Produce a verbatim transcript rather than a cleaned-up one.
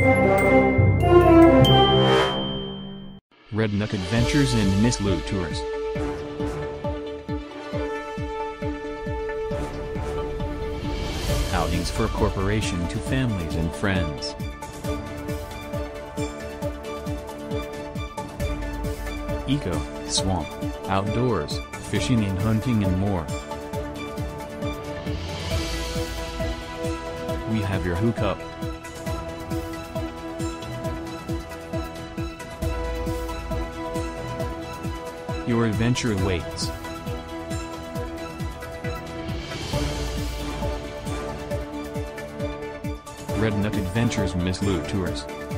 Redneck Adventures and Miss Lou Tours. Outings for corporation to families and friends. Eco, swamp, outdoors, fishing and hunting and more. We have your hookup. Your adventure awaits. Redneck Adventures Miss Lou Tours.